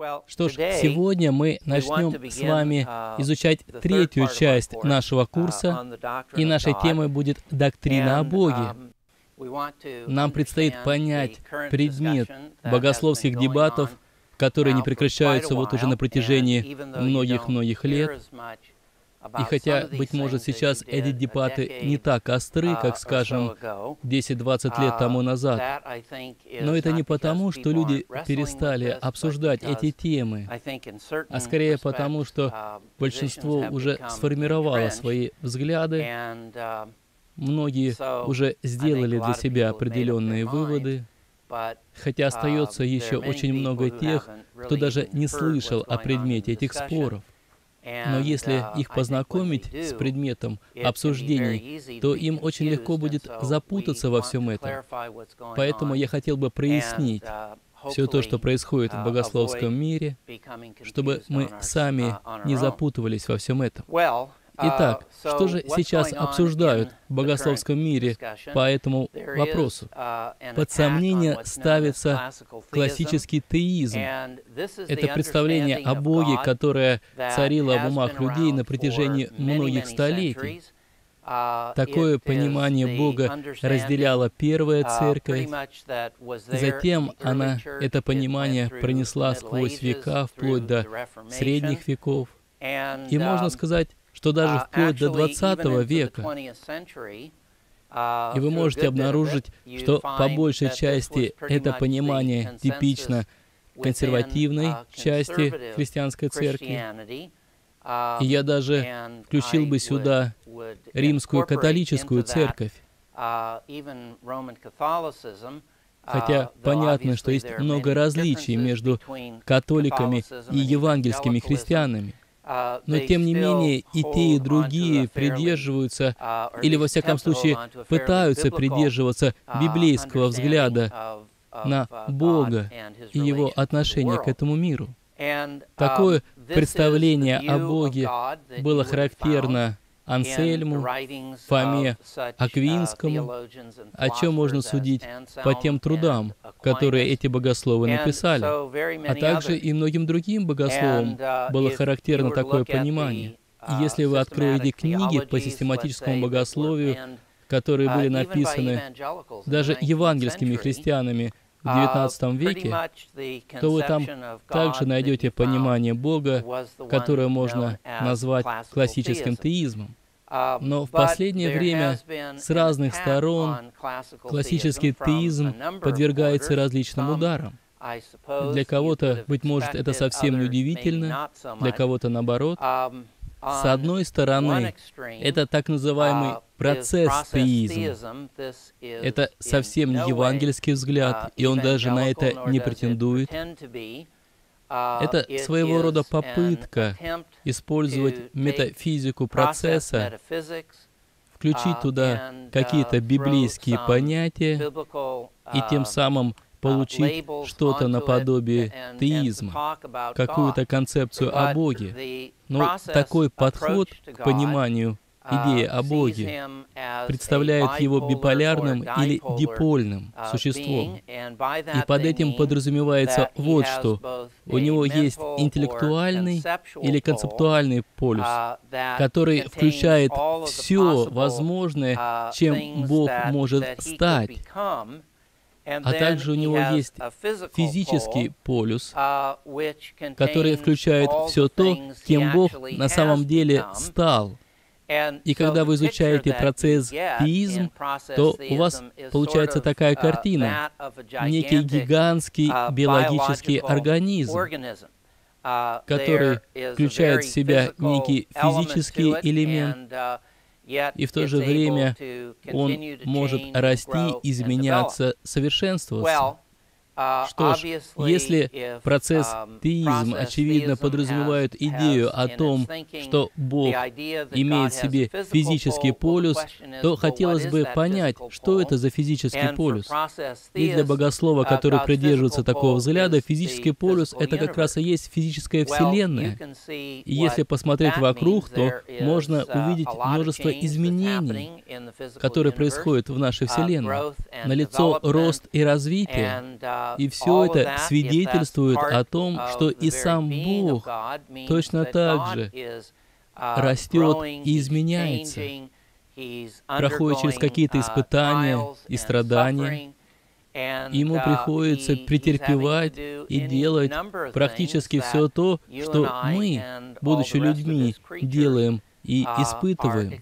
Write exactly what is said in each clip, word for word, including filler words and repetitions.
Что ж, сегодня мы начнем с вами изучать третью часть нашего курса, и нашей темой будет доктрина о Боге. Нам предстоит понять предмет богословских дебатов, которые не прекращаются вот уже на протяжении многих-многих лет. И хотя, быть может, сейчас эти дебаты не так остры, как, скажем, десять-двадцать лет тому назад, но это не потому, что люди перестали обсуждать эти темы, а скорее потому, что большинство уже сформировало свои взгляды, многие уже сделали для себя определенные выводы, хотя остается еще очень много тех, кто даже не слышал о предмете этих споров. Но если их познакомить с предметом обсуждений, то им очень легко будет запутаться во всем этом. Поэтому я хотел бы прояснить все то, что происходит в богословском мире, чтобы мы сами не запутывались во всем этом. Итак, что же сейчас обсуждают в богословском мире по этому вопросу? Под сомнение ставится классический теизм. Это представление о Боге, которое царило в умах людей на протяжении многих столетий. Такое понимание Бога разделяла Первая Церковь. Затем она это понимание пронесла сквозь века, вплоть до средних веков. И можно сказать, что даже вплоть до двадцатого века. И вы можете обнаружить, что по большей части это понимание типично консервативной части христианской церкви. И я даже включил бы сюда римскую католическую церковь. Хотя понятно, что есть много различий между католиками и евангельскими христианами. Но, тем не менее, и те, и другие придерживаются, или, во всяком случае, пытаются придерживаться библейского взгляда на Бога и Его отношение к этому миру. Такое представление о Боге было характерно Ансельму, Фоме Аквинскому, о чем можно судить по тем трудам, которые эти богословы написали, а также и многим другим богословам было характерно такое понимание. И если вы откроете книги по систематическому богословию, которые были написаны даже евангельскими христианами в девятнадцатом веке, то вы там также найдете понимание Бога, которое можно назвать классическим теизмом. Но в последнее время с разных сторон классический теизм подвергается различным ударам. Для кого-то, быть может, это совсем не удивительно, для кого-то наоборот. С одной стороны, это так называемый процесс теизм. Это совсем не евангельский взгляд, и он даже на это не претендует. Это своего рода попытка использовать метафизику процесса, включить туда какие-то библейские понятия и тем самым получить что-то наподобие теизма, какую-то концепцию о Боге. Но такой подход к пониманию идеи о Боге представляет его биполярным или дипольным существом. И под этим подразумевается вот что. У него есть интеллектуальный или концептуальный полюс, который включает все возможное, чем Бог может стать. А также у него есть физический полюс, который включает все то, кем Бог на самом деле стал. И когда вы изучаете процесс теизм, то у вас получается такая картина, некий гигантский биологический организм, который включает в себя некий физический элемент, и в то же время он может расти, изменяться, совершенствоваться. Что ж, если процесс теизм, очевидно, подразумевает идею о том, что Бог имеет в себе физический полюс, то хотелось бы понять, что это за физический полюс. И для богослова, который придерживается такого взгляда, физический полюс — это как раз и есть физическая Вселенная. И если посмотреть вокруг, то можно увидеть множество изменений, которые происходят в нашей Вселенной. Налицо рост и развитие. И все это свидетельствует о том, что и сам Бог точно так же растет и изменяется, проходит через какие-то испытания и страдания. Ему приходится претерпевать и делать практически все то, что мы, будучи людьми, делаем и испытываем.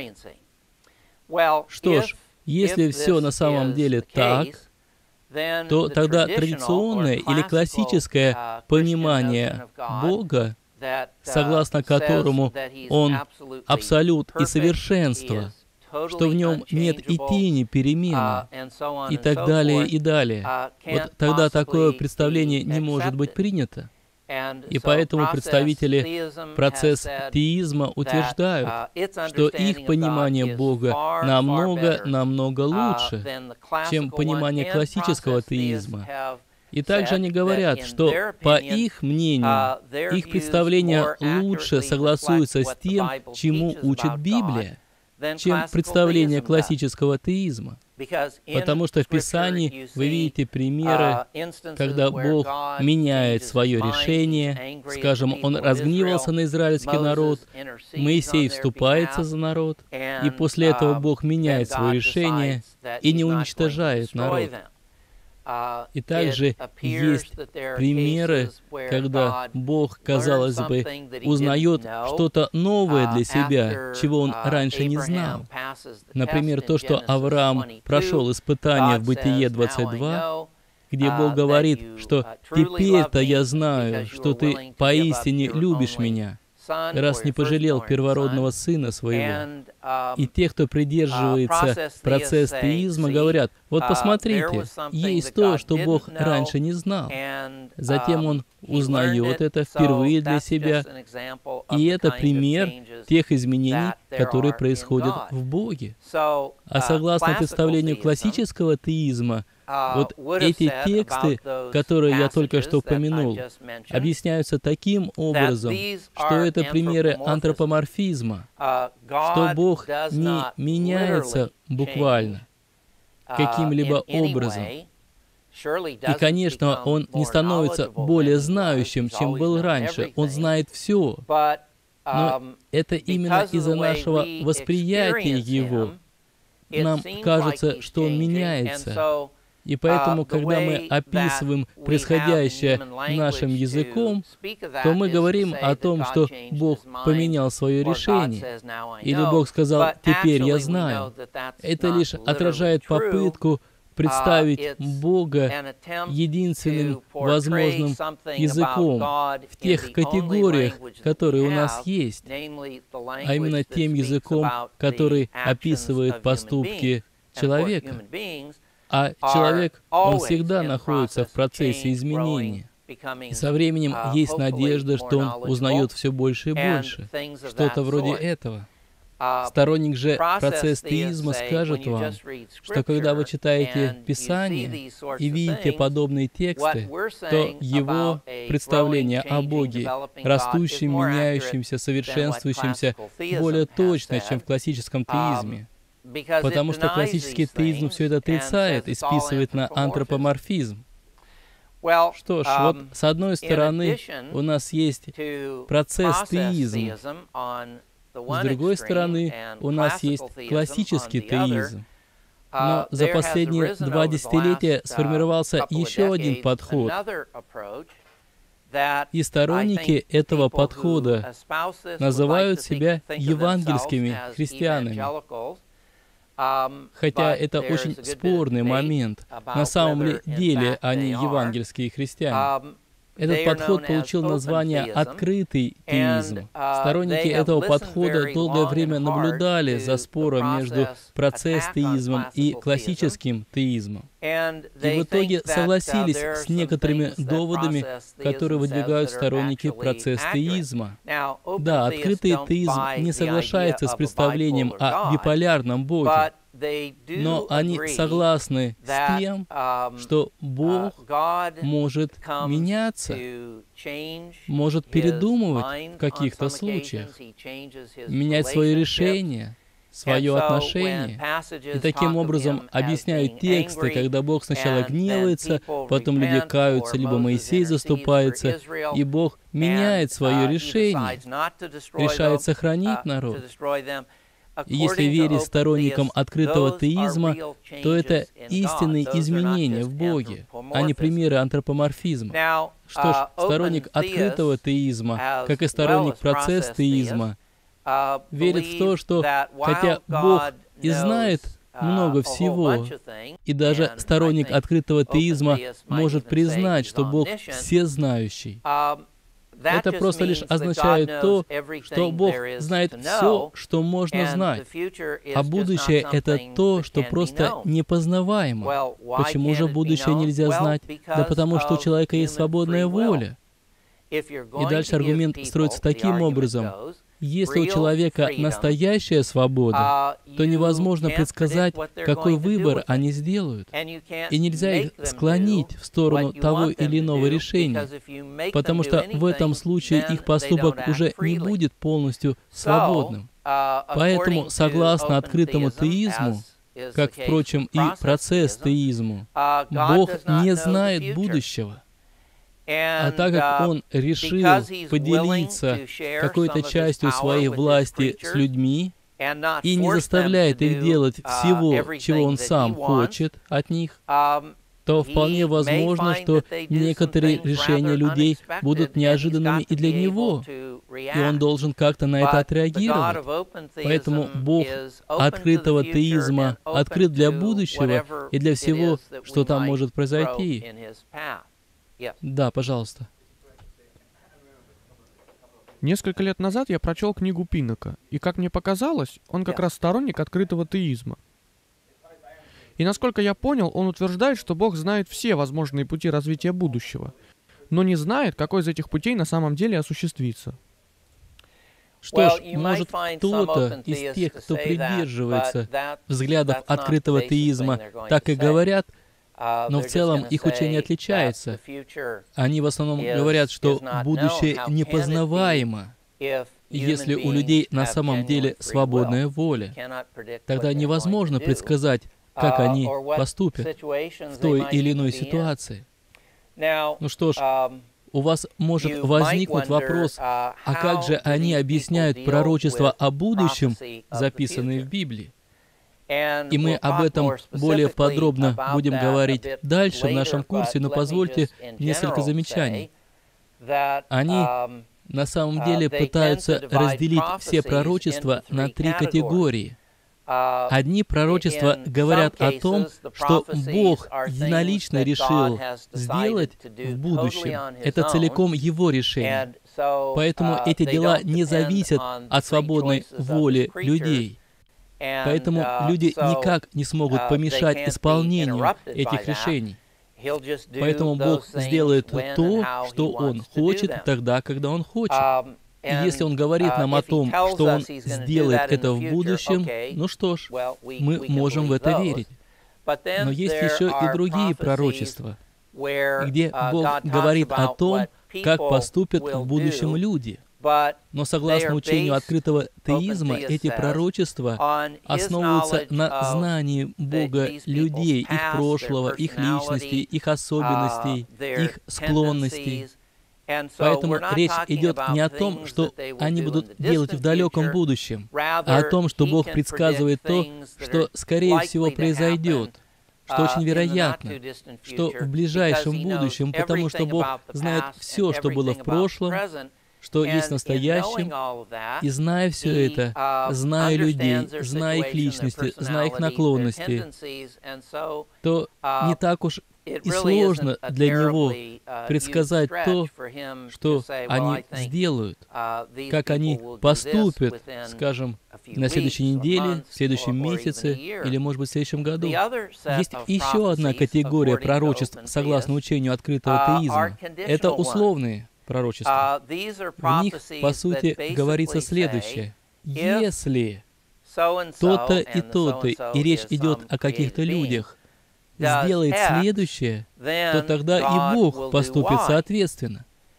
Что ж, если все на самом деле так, то тогда традиционное или классическое понимание Бога, согласно которому Он абсолют и совершенство, что в Нем нет и тени перемены, и так далее, и далее. Вот тогда такое представление не может быть принято. И поэтому представители процесса теизма утверждают, что их понимание Бога намного-намного лучше, чем понимание классического теизма. И также они говорят, что, по их мнению, их представление лучше согласуется с тем, чему учит Библия, чем представление классического теизма. Потому что в Писании вы видите примеры, когда Бог меняет свое решение. Скажем, Он разгневался на израильский народ, Моисей вступается за народ, и после этого Бог меняет свое решение и не уничтожает народ. И также есть примеры, когда Бог, казалось бы, узнает что-то новое для себя, чего Он раньше не знал. Например, то, что Авраам прошел испытание в Бытие двадцать два, где Бог говорит, что «теперь-то я знаю, что ты поистине любишь меня, раз не пожалел первородного сына своего». И те, кто придерживается процесса теизма, говорят, вот посмотрите, есть то, что Бог раньше не знал. Затем Он узнает это впервые для себя, и это пример тех изменений, которые происходят в Боге. А согласно представлению классического теизма, вот эти тексты, которые я только что упомянул, объясняются таким образом, что это примеры антропоморфизма, что Бог не меняется буквально каким-либо образом. И, конечно, Он не становится более знающим, чем был раньше. Он знает все. Но это именно из-за нашего восприятия Его. Нам кажется, что Он меняется. И поэтому, когда мы описываем происходящее нашим языком, то мы говорим о том, что Бог поменял свое решение. Или Бог сказал «теперь я знаю». Это лишь отражает попытку представить Бога единственным возможным языком в тех категориях, которые у нас есть, а именно тем языком, который описывает поступки человека. А человек, он всегда находится в процессе изменения. И со временем есть надежда, что он узнает все больше и больше. Что-то вроде этого. Сторонник же процесса теизма скажет вам, что когда вы читаете Писание и видите подобные тексты, то его представление о Боге, растущем, меняющемся, совершенствующемся, более точно, чем в классическом теизме. Потому что классический теизм все это отрицает и списывает на антропоморфизм. Что ж, вот с одной стороны у нас есть процесс теизма, с другой стороны у нас есть классический теизм. Но за последние два десятилетия сформировался еще один подход. И сторонники этого подхода называют себя евангельскими христианами. Хотя это очень спорный момент. На самом ли деле они евангельские христиане? Этот подход получил название «открытый теизм». Сторонники этого подхода долгое время наблюдали за спором между процесс-теизмом и классическим теизмом. И в итоге согласились с некоторыми доводами, которые выдвигают сторонники процесс-теизма. Да, открытый теизм не соглашается с представлением о биполярном Боге, но они согласны с тем, что Бог может меняться, может передумывать в каких-то случаях, менять свое решение, свое отношение. И таким образом объясняют тексты, когда Бог сначала гневается, потом люди каются, либо Моисей заступается, и Бог меняет свое решение, решает сохранить народ. И если верить сторонникам открытого теизма, то это истинные изменения в Боге, а не примеры антропоморфизма. Что ж, сторонник открытого теизма, как и сторонник процесс-теизма, верит в то, что хотя Бог и знает много всего, и даже сторонник открытого теизма может признать, что Бог всезнающий, это просто лишь означает то, что Бог знает все, что можно знать, а будущее — это то, что просто непознаваемо. Почему же будущее нельзя знать? Да потому что у человека есть свободная воля. И дальше аргумент строится таким образом. Если у человека настоящая свобода, то невозможно предсказать, какой выбор они сделают. И нельзя их склонить в сторону того или иного решения, потому что в этом случае их поступок уже не будет полностью свободным. Поэтому, согласно открытому теизму, как, впрочем, и процесс-теизму, Бог не знает будущего. А так как Он решил поделиться какой-то частью своей власти с людьми и не заставляет их делать всего, чего Он сам хочет от них, то вполне возможно, что некоторые решения людей будут неожиданными и для Него, и Он должен как-то на это отреагировать. Поэтому Бог открытого теизма открыт для будущего и для всего, что там может произойти. Да, пожалуйста. Несколько лет назад я прочел книгу Пиннека, и, как мне показалось, он как раз сторонник открытого теизма. И насколько я понял, он утверждает, что Бог знает все возможные пути развития будущего, но не знает, какой из этих путей на самом деле осуществится. Что ж, может, кто-то из тех, кто придерживается взглядов открытого теизма, так и говорят, но в целом их учение отличается. Они в основном говорят, что будущее непознаваемо. Если у людей на самом деле свободная воля, тогда невозможно предсказать, как они поступят в той или иной ситуации. Ну что ж, у вас может возникнуть вопрос, а как же они объясняют пророчества о будущем, записанные в Библии? И мы об этом более подробно будем говорить дальше в нашем курсе, но позвольте несколько замечаний. Они на самом деле пытаются разделить все пророчества на три категории. Одни пророчества говорят о том, что Бог единолично решил сделать в будущем. Это целиком Его решение. Поэтому эти дела не зависят от свободной воли людей. Поэтому люди никак не смогут помешать исполнению этих решений. Поэтому Бог сделает то, что Он хочет, тогда, когда Он хочет. И если Он говорит нам о том, что Он сделает это в будущем, ну что ж, мы можем в это верить. Но есть еще и другие пророчества, где Бог говорит о том, как поступят в будущем люди. Но согласно учению открытого теизма, эти пророчества основываются на знании Бога людей, их прошлого, их личностей, их особенностей, их склонностей. Поэтому речь идет не о том, что они будут делать в далеком будущем, а о том, что Бог предсказывает то, что, скорее всего, произойдет, что очень вероятно, что в ближайшем будущем, потому что Бог знает все, что было в прошлом, что есть в настоящем, и зная все это, зная людей, зная их личности, зная их наклонности, то не так уж и сложно для Него предсказать то, что они сделают, как они поступят, скажем, на следующей неделе, в следующем месяце или, может быть, в следующем году. Есть еще одна категория пророчеств, согласно учению открытого теизма. Это условные пророчества. В них, по сути, говорится следующее. Если то-то и то-то, и речь идет о каких-то людях, сделает следующее, то тогда и Бог поступит соответственно.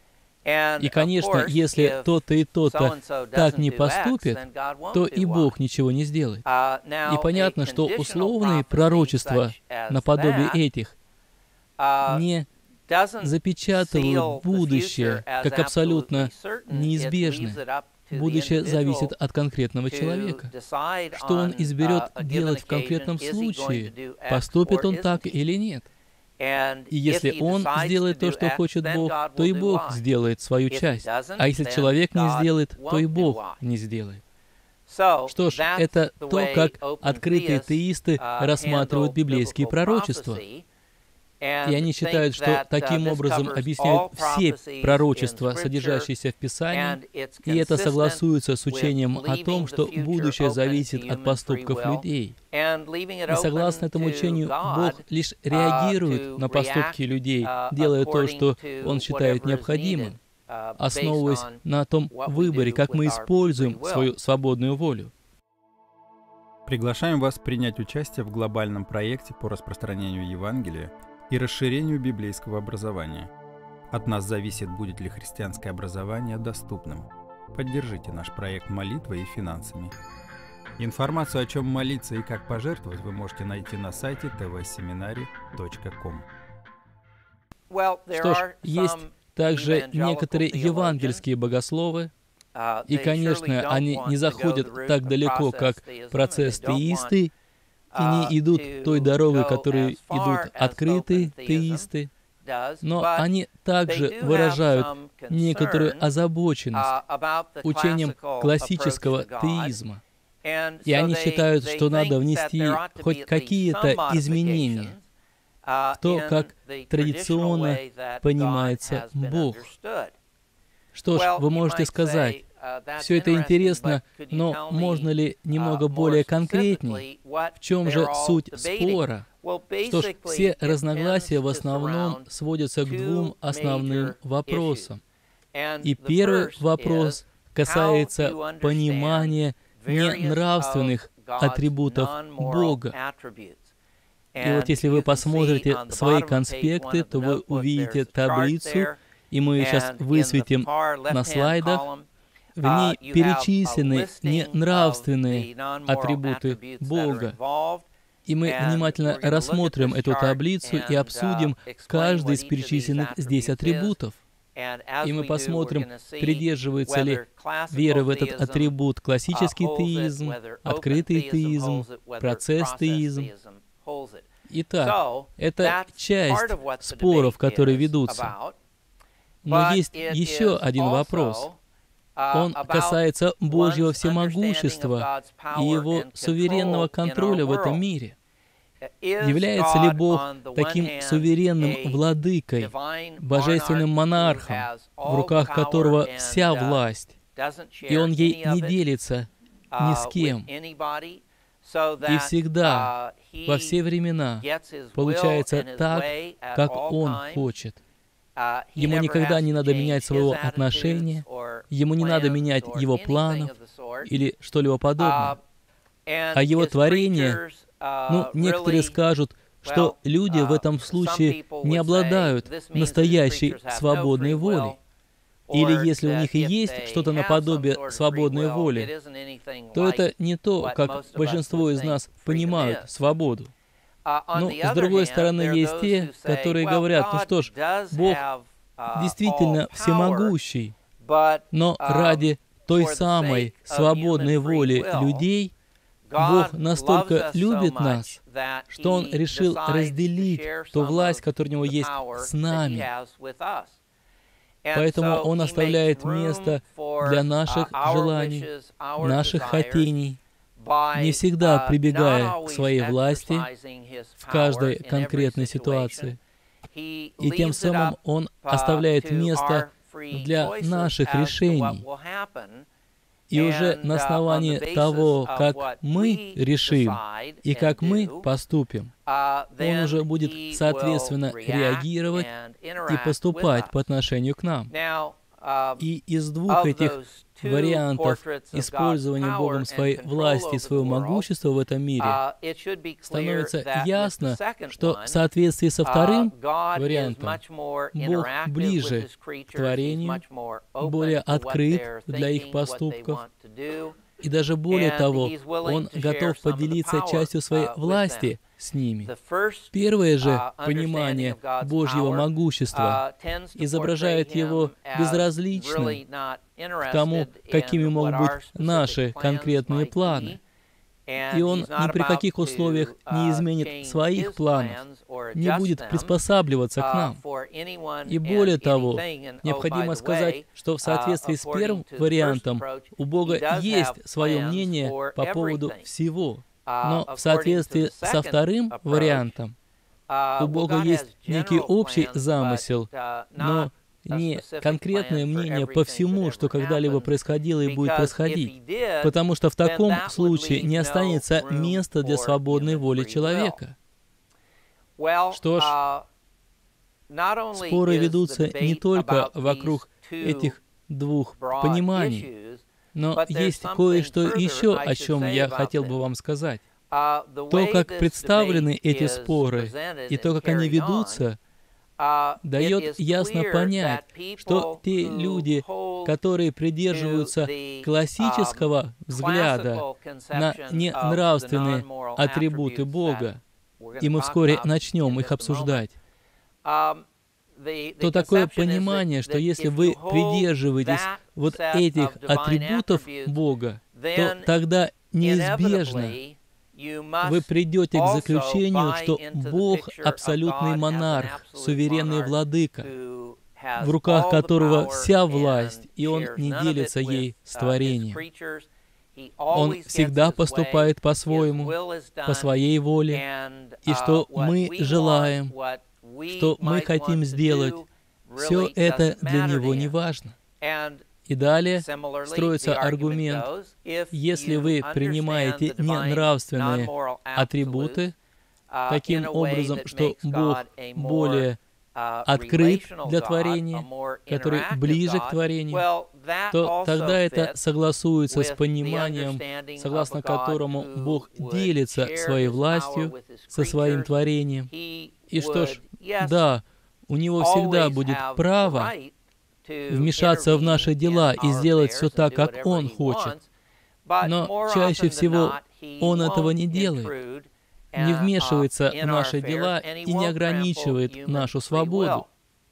И, конечно, если тот-то и тот-то так не поступит, то и Бог ничего не сделает. И понятно, что условные пророчества наподобие этих не запечатывают будущее как абсолютно неизбежное. Будущее зависит от конкретного человека. Что он изберет делать в конкретном случае, поступит он так или нет. И если он сделает то, что хочет Бог, то и Бог сделает свою часть. А если человек не сделает, то и Бог не сделает. Что ж, это то, как открытые теисты рассматривают библейские пророчества. И они считают, что таким образом объясняют все пророчества, содержащиеся в Писании, и это согласуется с учением о том, что будущее зависит от поступков людей. И согласно этому учению, Бог лишь реагирует на поступки людей, делая то, что Он считает необходимым, основываясь на том выборе, как мы используем свою свободную волю. Приглашаем вас принять участие в глобальном проекте по распространению Евангелия и расширению библейского образования. От нас зависит, будет ли христианское образование доступным. Поддержите наш проект молитвой и финансами. Информацию, о чем молиться и как пожертвовать, вы можете найти на сайте тэ вэ семинари точка ком. Что ж, есть также некоторые евангельские богословы, и, конечно, они не заходят так далеко, как процесс теисты, и не идут той дорогой, которой идут открытые теисты, но они также выражают некоторую озабоченность учением классического теизма. И они считают, что надо внести хоть какие-то изменения в то, как традиционно понимается Бог. Что ж, вы можете сказать, все это интересно, но можно ли немного более конкретней? В чем же суть спора? Что ж, все разногласия в основном сводятся к двум основным вопросам. И первый вопрос касается понимания ненравственных атрибутов Бога. И вот если вы посмотрите свои конспекты, то вы увидите таблицу, и мы ее сейчас высветим на слайдах. В ней перечислены ненравственные атрибуты Бога. И мы внимательно рассмотрим эту таблицу и обсудим каждый из перечисленных здесь атрибутов. И мы посмотрим, придерживается ли вера в этот атрибут классический теизм, открытый теизм, процесс теизм. Итак, это часть споров, которые ведутся. Но есть еще один вопрос. Он касается Божьего всемогущества и Его суверенного контроля в этом мире. Является ли Бог таким суверенным владыкой, божественным монархом, в руках которого вся власть, и Он ей не делится ни с кем, и всегда, во все времена, получается так, как Он хочет? Ему никогда не надо менять своего отношения, ему не надо менять его планов или что-либо подобное. А его творение, ну, некоторые скажут, что люди в этом случае не обладают настоящей свободной волей. Или если у них и есть что-то наподобие свободной воли, то это не то, как большинство из нас понимают свободу. Но, с другой стороны, есть те, которые говорят, ну что ж, Бог действительно всемогущий, но ради той самой свободной воли людей Бог настолько любит нас, что Он решил разделить ту власть, которая у Него есть, с нами. Поэтому Он оставляет место для наших желаний, наших хотений, не всегда прибегая к своей власти в каждой конкретной ситуации. И тем самым Он оставляет место для наших решений. И уже на основании того, как мы решим и как мы поступим, Он уже будет, соответственно, реагировать и поступать по отношению к нам. И из двух этих вариантов использования Богом своей власти и своего могущества в этом мире становится ясно, что в соответствии со вторым вариантом Бог ближе к творению, более открыт для их поступков, и даже более того, Он готов поделиться частью своей власти с ними. Первое же понимание Божьего могущества изображает Его безразличным к тому, какими могут быть наши конкретные планы. И Он ни при каких условиях не изменит своих планов, не будет приспосабливаться к нам. И более того, необходимо сказать, что в соответствии с первым вариантом у Бога есть свое мнение по поводу всего. Но в соответствии со вторым вариантом у Бога есть некий общий замысел, но не конкретное мнение по всему, что когда-либо происходило и будет происходить, потому что в таком случае не останется места для свободной воли человека. Что ж, споры ведутся не только вокруг этих двух пониманий, но есть кое-что еще, о чем я хотел бы вам сказать. То, как представлены эти споры, и то, как они ведутся, дает ясно понять, что те люди, которые придерживаются классического взгляда на ненравственные атрибуты Бога, и мы вскоре начнем их обсуждать, то такое понимание, что если вы придерживаетесь вот этих атрибутов Бога, то тогда неизбежно вы придете к заключению, что Бог — абсолютный монарх, суверенный владыка, в руках которого вся власть, и Он не делится ей с творением. Он всегда поступает по-своему, по своей воле, и что мы желаем, что мы хотим сделать, все это для Него не важно. И далее строится аргумент: если вы принимаете ненравственные атрибуты таким образом, что Бог более открыт для творения, который ближе к творению, то тогда это согласуется с пониманием, согласно которому Бог делится своей властью со своим творением. И что ж, да, у Него всегда будет право вмешаться в наши дела и сделать все так, как Он хочет. Но чаще всего Он этого не делает, не вмешивается в наши дела и не ограничивает нашу свободу.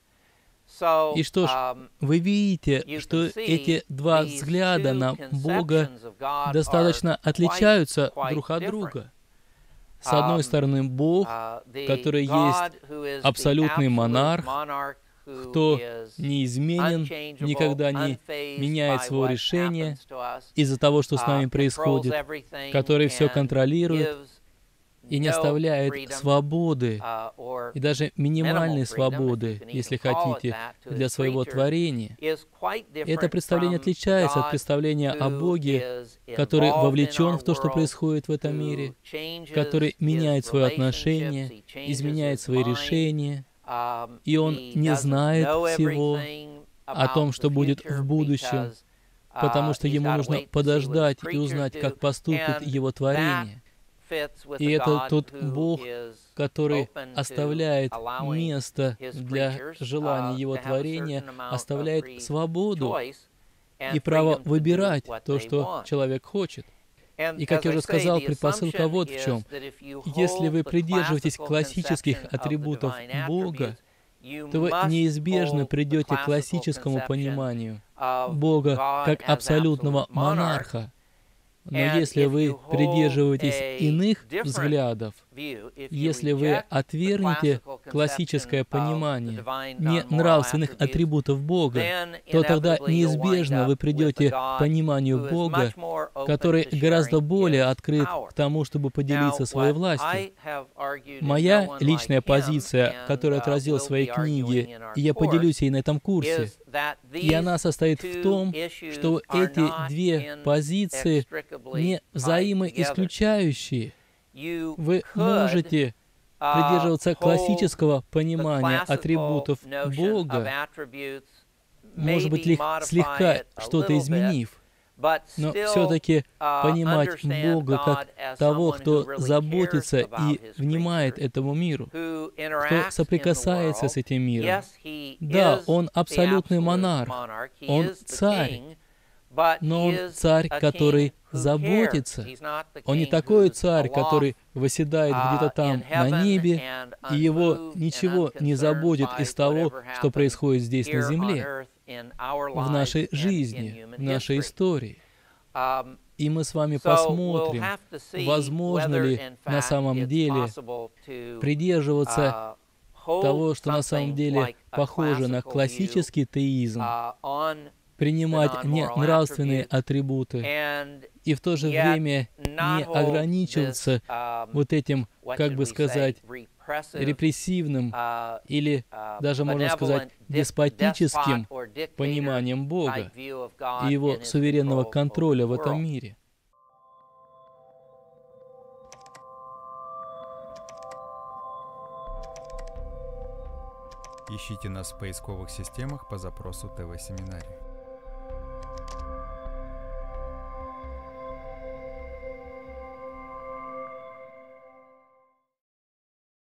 И что ж, вы видите, что эти два взгляда на Бога достаточно отличаются друг от друга. С одной стороны, Бог, который есть абсолютный монарх, кто неизменен, никогда не меняет своего решения из-за того, что с нами происходит, который все контролирует и не оставляет свободы, и даже минимальной свободы, если хотите, для своего творения. Это представление отличается от представления о Боге, который вовлечен в то, что происходит в этом мире, который меняет свое отношение, изменяет свои решения, и Он не знает всего о том, что будет в будущем, потому что Ему нужно подождать и узнать, как поступит Его творение. И это тот Бог, который оставляет место для желаний Его творения, оставляет свободу и право выбирать то, что человек хочет. И, как я уже сказал, предпосылка вот в чем. Если вы придерживаетесь классических атрибутов Бога, то вы неизбежно придете к классическому пониманию Бога как абсолютного монарха. Но если вы придерживаетесь иных взглядов, если вы отвергнете классическое понимание ненравственных атрибутов Бога, то тогда неизбежно вы придете к пониманию Бога, который гораздо более открыт к тому, чтобы поделиться своей властью. Моя личная позиция, которую отразил в своей книге, и я поделюсь ей на этом курсе, и она состоит в том, что эти две позиции не взаимоисключающие. Вы можете придерживаться классического понимания атрибутов Бога, может быть, лих, слегка что-то изменив, но все-таки понимать Бога как того, кто заботится и внимает этому миру, кто соприкасается с этим миром. Да, Он абсолютный монарх, Он царь, но Он царь, который заботится. Он не такой царь, который восседает где-то там на небе, и его ничего не заботит из того, что происходит здесь на земле, в нашей жизни, в нашей истории. И мы с вами посмотрим, возможно ли на самом деле придерживаться того, что на самом деле похоже на классический теизм, принимать не нравственные атрибуты и в то же время не ограничиваться вот этим, как бы сказать, репрессивным или даже, можно сказать, деспотическим пониманием Бога и Его суверенного контроля в этом мире. Ищите нас в поисковых системах по запросу ТВ-семинарий.